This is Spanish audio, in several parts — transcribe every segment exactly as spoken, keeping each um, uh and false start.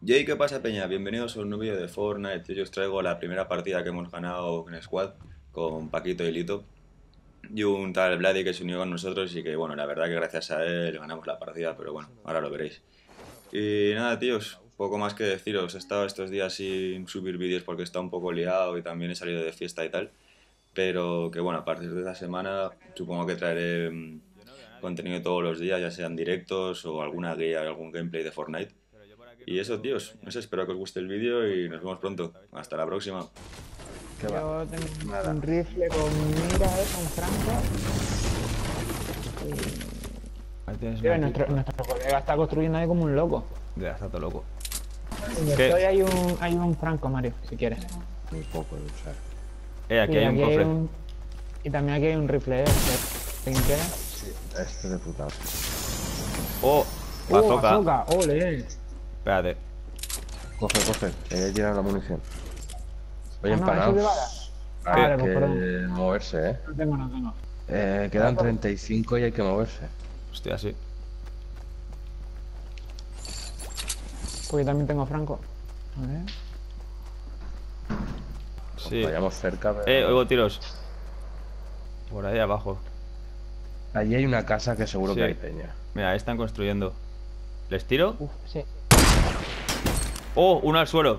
Jay, ¿qué pasa, Peña? Bienvenidos a un nuevo vídeo de Fortnite. Yo os traigo la primera partida que hemos ganado en Squad con Paquito y Lito y un tal Vladi que se unió con nosotros y que, bueno, la verdad que gracias a él ganamos la partida, pero bueno, ahora lo veréis. Y nada, tíos, poco más que deciros. He estado estos días sin subir vídeos porque está un poco liado y también he salido de fiesta y tal, pero que, bueno, a partir de esta semana supongo que traeré mm, contenido todos los días, ya sean directos o alguna guía, algún gameplay de Fortnite. Y eso, tíos, no sé, espero que os guste el vídeo y nos vemos pronto. Hasta la próxima. ¿Qué va? Yo tengo Nada. un rifle con mira, eh, con franco. Ahí tienes Tío, una nuestro, pipa. nuestro colega está construyendo ahí como un loco. Ya está todo loco. En el ¿Qué? estoy hay un, hay un franco, Mario, si quieres. Muy poco de usar. Eh, aquí Y hay un cofre. un- y también aquí hay un rifle, eh. ¿Te quieres? Sí, este de puta. Oh, ¡Uh, bazooka. bazooka! ¡Ole! Espérate. Coge, coge, que ya llena la munición. Oye, Ah, no, ¿eso de bala? empanados. Ah, Hay vale, pues que perdón. moverse, eh. No tengo, no tengo. eh quedan treinta y cinco y hay que moverse. Hostia, sí. Porque yo también tengo franco. A ver. Sí. Vayamos cerca, pero... Eh, oigo tiros. Por ahí abajo. Allí hay una casa que seguro Sí. que hay peña. Mira, ahí están construyendo. ¿Les tiro? Uf, sí. Oh, uno al suelo.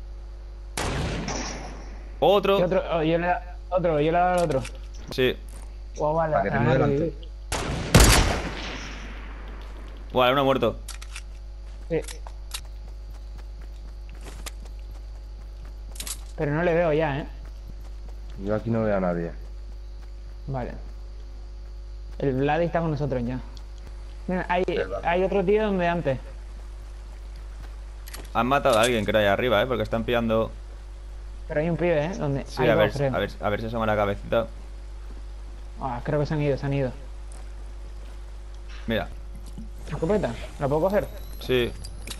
Y Otro. otro, oh, yo le da, otro, yo le he dado al otro. Sí. Oh, vale, Para que ah, tengo sí, delante. sí. Vale, uno muerto. Sí. Pero no le veo ya, ¿eh? Yo aquí no veo a nadie. Vale. El Vladi está con nosotros ya. Mira, hay, El Vladi. hay otro tío donde antes. Han matado a alguien, creo, ahí arriba, eh, porque están pillando. Pero hay un pibe, ¿eh? Donde Sí, hay a dos, ver, creo. a ver, a ver si asoma la cabecita. Ah, creo que se han ido, se han ido. Mira. ¿Escopeta? ¿La puedo coger? Sí.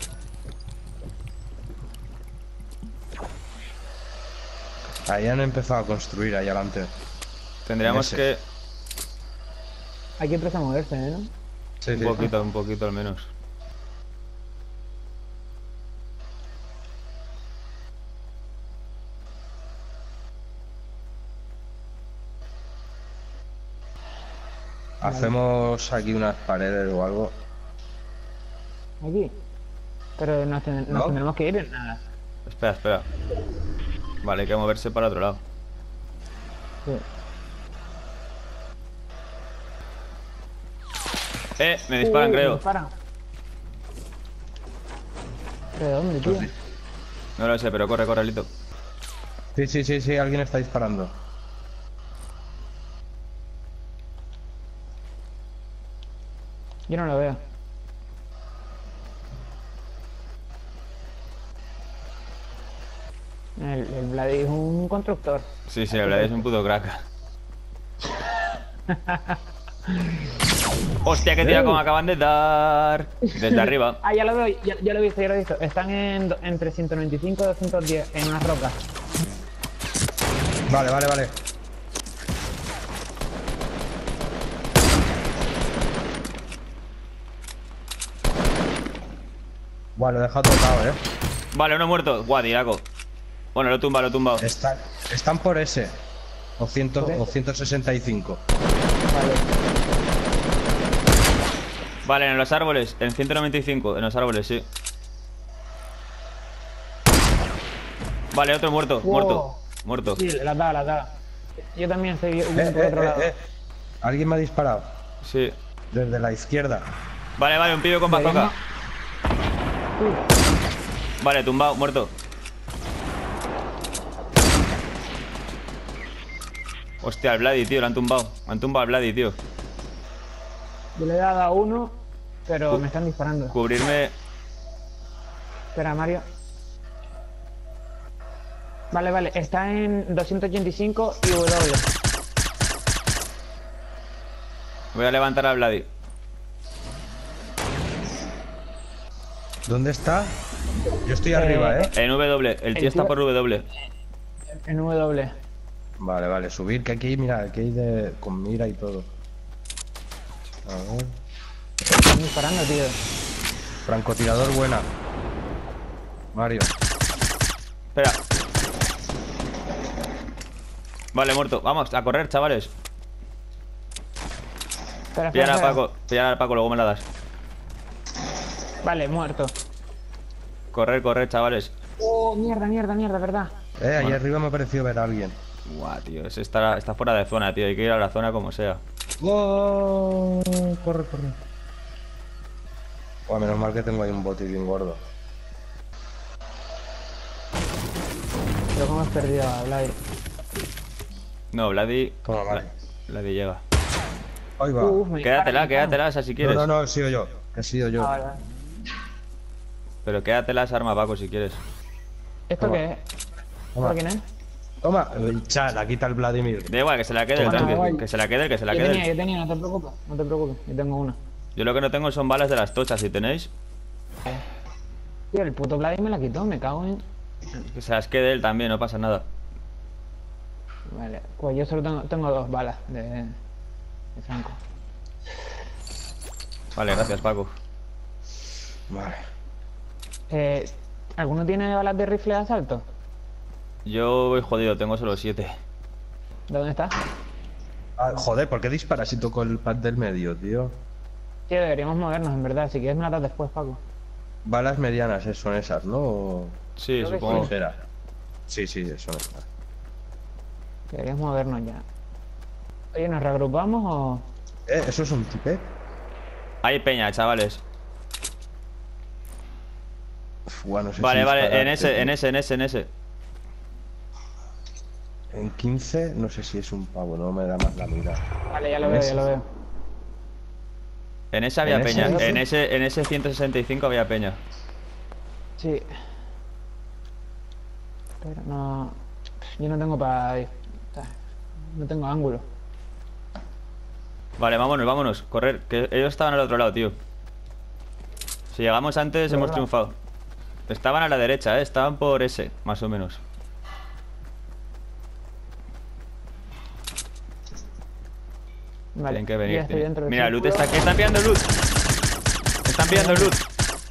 Ahí han empezado a construir, ahí adelante. Tendríamos Ese. que. Hay que empezar a moverse, ¿eh? ¿no? Sí, Un poquito, un poquito al menos. Hacemos aquí unas paredes o algo. Aquí. Pero nos, ten- nos ¿No? tendremos que ir en nada. Espera, espera. Vale, hay que moverse para otro lado. Sí. Eh, me disparan, Uy, me creo. disparan. ¿De dónde, tío? No lo sé, pero corre, corre, Lito. Sí, sí, sí, sí, alguien está disparando. Yo no lo veo. El, el Vladi es un constructor. Sí, sí, la verdad es un puto crack. Hostia, que tira como acaban de dar. Desde arriba. Ah, ya lo veo, ya, ya lo he visto, ya lo he visto. Están en, do- entre ciento noventa y cinco y doscientos diez en unas rocas. Vale, vale, vale. Bueno, lo he dejado tocado, eh. Vale, uno muerto. Guau, tiraco. Bueno, lo tumba, lo tumba. Están, están por ese. O, cien, ¿Por ese? o ciento sesenta y cinco. Vale. Vale, en los árboles. En ciento noventa y cinco. En los árboles, sí. Vale, otro muerto. Wow. Muerto. Muerto. Sí, las da, las da. Yo también estoy Eh, por eh, otro eh, lado. eh. Alguien me ha disparado. Sí. Desde la izquierda. Vale, vale, un pibe con bazooka. Vale, tumbado, muerto. Hostia, el Vladi, tío, lo han tumbado. Han tumbado al Vladi, tío. Yo le he dado a uno, pero me están disparando. Cubrirme. Espera, Mario. Vale, vale, está en doscientos ochenta y cinco y W. Voy a levantar al Vladi. ¿Dónde está? Yo estoy Eh, arriba, eh. En W. El tío El está tío- por W. En W. Vale, vale, subir, que aquí, mira, aquí hay de, con mira y todo. A ver. Están disparando, tío. Francotirador buena. Mario. Espera. Vale, muerto. Vamos, a correr, chavales. Espera, espera, Pillar a espera. Paco, pillar a Paco, luego me la das. Vale, muerto. Correr, correr, chavales. Oh, mierda, mierda, mierda, verdad. Eh, ahí Bueno. arriba me ha parecido ver a alguien. Buah, tío, ese está, está fuera de zona, tío. Hay que ir a la zona como sea. ¡Oh! Corre, corre. Buah, menos mal que tengo ahí un botiquín gordo. Pero cómo has perdido a Vlad. No, Vladi. Toma, Mario. Vladi llega. Ahí va. Uf, me Quédatela, dispara, quédatela esa si No, quieres. no, no, he sido yo. He sido yo. Ah, vale. Pero quédatela esa arma, Paco, si quieres. ¿Esto Toma. qué es? Toma. ¿Para quién es? Toma, el chat, la quita el Vladimir. Da igual, que se la quede el Toma, tanque. guay. Que se la quede, que se la Yo quede. tenía, yo tenía, no te preocupes, no te preocupes, yo tengo una. Yo lo que no tengo son balas de las tochas, si tenéis. Tío, el puto Vlad me la quitó, me cago en... Que se las quede él también, no pasa nada. Vale, pues yo solo tengo, tengo dos balas de, de Franco. Vale, gracias, Paco. Vale. Eh, ¿Alguno tiene balas de rifle de asalto? Yo voy jodido, tengo solo siete. ¿De dónde estás? Ah, joder, ¿por qué disparas si toco el pad del medio, tío? Tío, deberíamos movernos, en verdad. Si quieres me la das después, Paco. Balas medianas eh, son esas, ¿no? O... Sí, Creo que supongo. Ligera. Sí, sí, son esas. Deberíamos movernos ya. Oye, ¿nos reagrupamos o...? Eh, ¿eso es un tipe? Hay peña, chavales. Uf, guau, no sé Vale, si vale, disparar, en ese, tío. en ese, en ese, en ese. En quince, no sé si es un pavo, no me da más la mira. Vale, ya lo En veo, ese. ya lo veo. En ese había ¿En ese, peña. doce? En ese, en ese ciento sesenta y cinco había peña. Sí. Pero no... Yo no tengo para... No tengo ángulo. Vale, vámonos, vámonos. Correr, que ellos estaban al otro lado, tío. Si llegamos antes, hemos verdad. triunfado. Estaban a la derecha, ¿eh? Estaban por ese, más o menos. Vale, Tienen que yo venir. ya estoy tienen- dentro del Mira, Luz círculo. está aquí. Están pillando Luz. Están pillando Luz.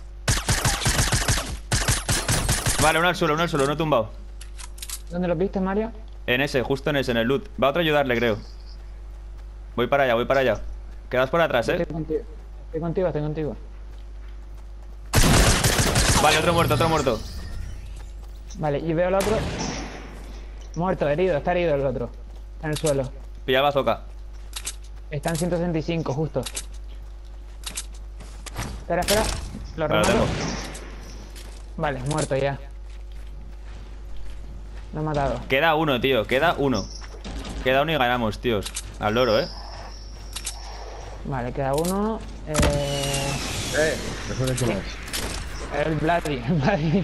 Vale, uno al suelo, uno al suelo, no he tumbado. ¿Dónde lo viste, Mario? En ese, justo en ese, en el loot. Va otro a ayudarle, creo. Voy para allá, voy para allá. Quedas por atrás, Estoy ¿eh? contigo. Estoy contigo, estoy contigo. Vale, otro muerto, otro muerto. Vale, y veo al otro. Muerto, herido, está herido el otro. Está en el suelo. Pilla el bazooka. Está en ciento sesenta y cinco, justo. Espera, espera. Lo Vale, lo remato. tengo. Vale, muerto ya. Lo he matado. Queda uno, tío, queda uno. Queda uno y ganamos, tíos. Al loro, ¿eh? Vale, queda uno. Eh... Eh, ¿eso de quién es? El Vladi. El Vladi.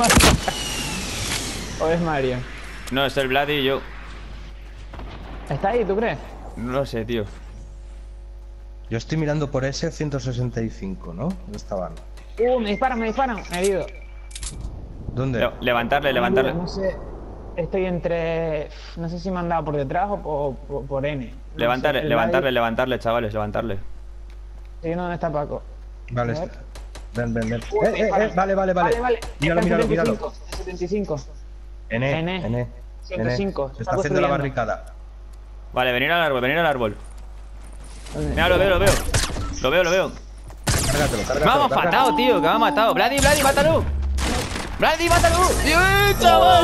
¿O es Mario? No, es el Vladi y yo. ¿Está ahí, tú crees? No lo sé, tío. Yo estoy mirando por ese ciento sesenta y cinco, ¿no? ¿Dónde estaban? Uh, me disparan, me disparan. Me he herido. ¿Dónde? Le- levantarle, levantarle. No sé. Estoy entre... No sé si me han dado por detrás o por, por, por N. No Levantarle, sé, el levantarle, Vladi- levantarle, chavales, levantarle. Estoy viendo dónde está Paco. Vale, A ver. ven, ven, ven. Uh, Eh, me eh, disparan. eh, vale, vale, vale. Vale, vale. Míralo, Está en míralo, míralo. setenta y cinco, setenta y cinco. N, N. N. ciento cinco, Se está está haciendo la construyendo. barricada. Vale, venir al árbol, venir al árbol. ¿Dónde? Mira, lo veo, lo veo. Lo veo, lo veo. Cárgatelo, cárgatelo. Me ha cárgatelo. matado, tío, que me ha matado. Vladi, Vladi, mátalo. Vladi, mátalo. ¡Dios, chaval!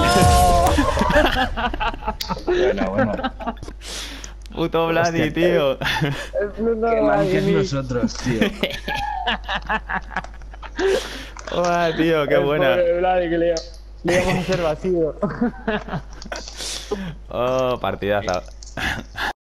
Bueno, bueno. Puto Vladi, Hostia, tío. Qué mal que es nosotros, tío. Uah, tío, qué buena. Vladi, que le, le íbamos a hacer vacío. Oh, partidaza.